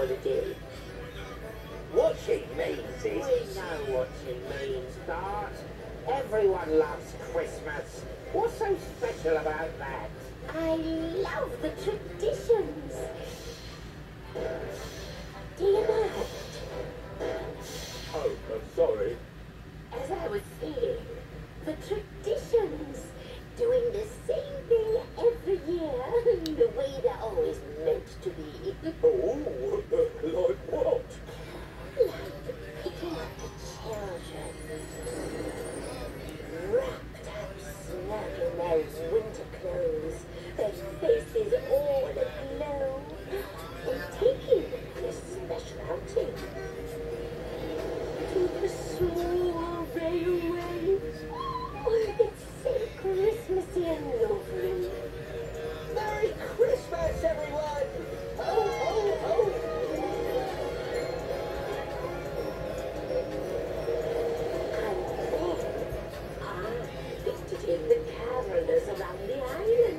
holiday. What she means We is... know what she means, Bart. Everyone loves Christmas. What's so special about that? I love the traditions. Do you know? Oh, I'm sorry. As I was saying, the traditions, doing the same thing every year, the way they're always meant to be. Oh, like what? Like picking up the children, wrapped up snug in their winter clothes, their faces all aglow, and taking them on a special outing to the small railway. Oh, it's so Christmassy and lovely. Merry Christmas, everyone! Ho, ho, ho! And then I visited the carolers around the island.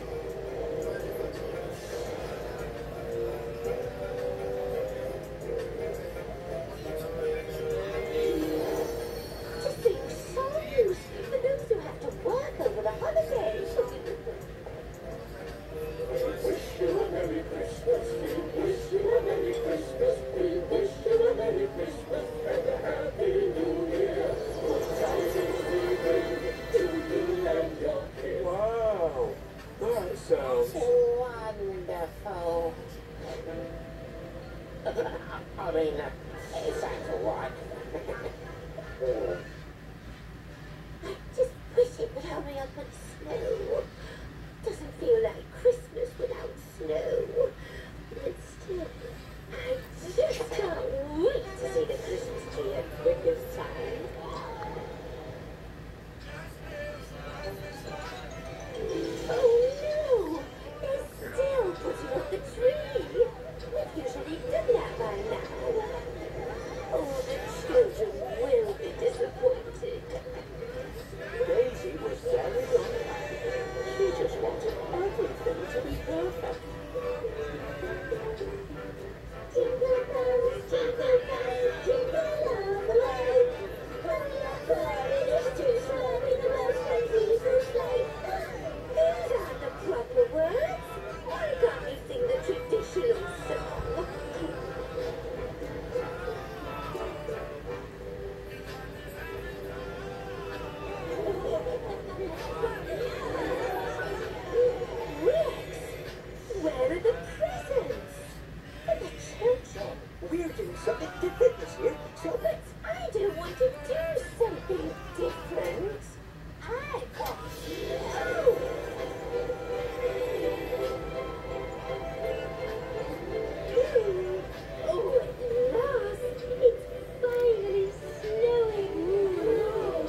To sing songs for those who have to work over the holidays. We wish you a Merry Christmas, we wish you a Merry Christmas, we wish you a Merry Christmas and a Happy New Year. Good tidings we bring to you and your kin. Wow, that sounds... Wonderful. I mean, it sounds alright. I just wish it would hurry up and snow. Doesn't feel like Christmas without snow. But still, I just can't wait to see the Christmas tree at Christmas time. Oh no! They're still putting up the tree. We've usually done that by now. Oh, the children will be disappointed. Daisy was very unhappy. She just wanted everything to be perfect. Jingle bells, jingle all the way. Hurry up, hurry, it's too slow in the most unusual sleigh. These aren't the proper words. Why can't you sing the traditional song? Rex, where are the presents? For the children. We're doing something different this year, so... But I don't want to do something different. I want snow. Oh, at last, it's finally snowing.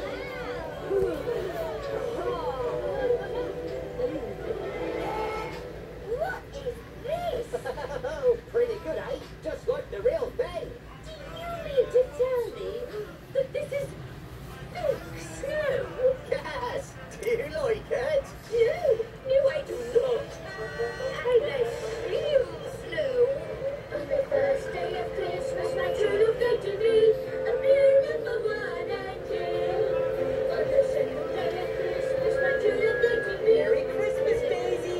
What is this? Oh, pretty good, eh? Just like the real thing. Do you mean to tell me that this is fake snow? Yes! Do you like it? No, I do not. I like real snow. On the first day of Christmas, my true love got to me a beautiful one and two. On the second day of Christmas, my true love got to me. Merry Christmas, Daisy!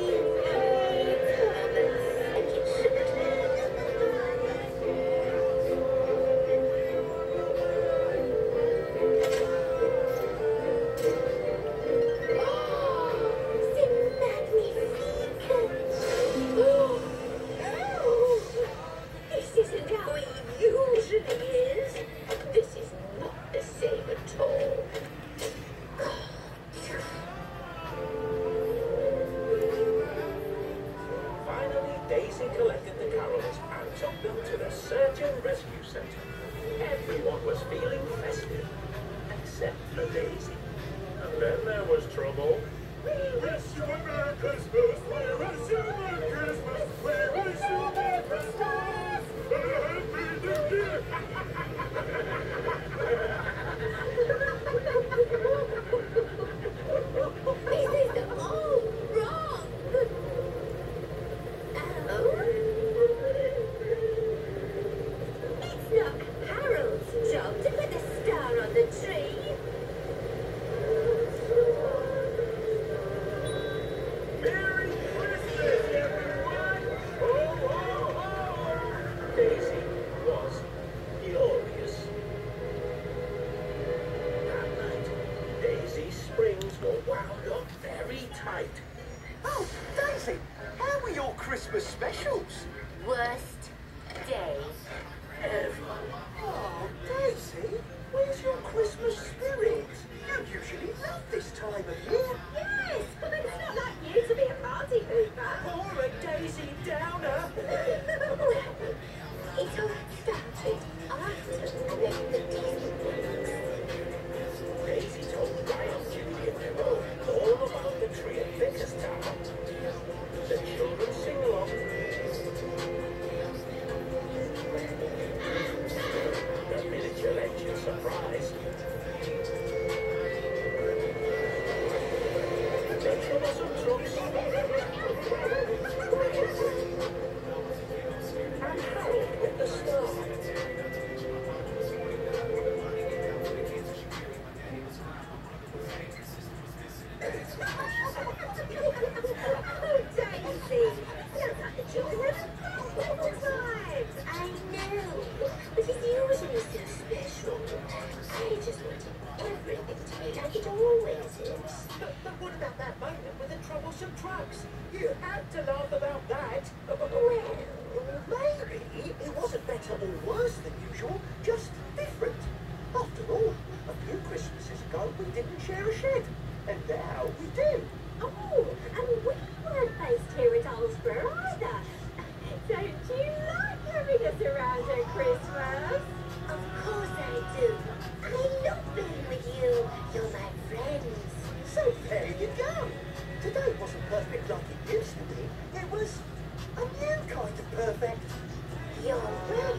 This isn't how it usually is. This is not the same at all. Finally, Daisy collected the carols and took them to the Search and Rescue Centre. Everyone was feeling festive, except for Daisy. And then there was trouble. We wish you a Merry Christmas! We wish you a Merry Christmas! We wish you a Merry Christmas! And a Happy New Year! This is all wrong. Oh? Daisy was furious. That night, Daisy's springs were wound up very tight. Oh, Daisy, how were your Christmas specials? Worst day. Ever. Oh, Daisy, where's your Christmas spirit? You usually love this time of year. Yes, but it's not like you to be a party pooper. Or a Daisy Downer. It all started after the Disney weeks. Daisy told Ryan, Judy, and Nemo all about the tree at Vickerstown. The children sing along. The miniature engine surprise. The troublesome trucks. And Harold with the star. Oh, Daisy, sounds like the children have all times. I know, because you usually so special. I just wanted everything to be like it always is. But what about that moment with the troublesome trucks? You had to laugh about that. Well, maybe it wasn't better or worse than usual, just different. After all, a few Christmases ago we didn't share a shed, and now we do. Oh, and we weren't based here at Hillsborough either. Don't you like having us around at Christmas? Of course I do. I love being with you. You're my friends. So there you go. Today wasn't perfect like it used to be. It was a new kind of perfect. You're right.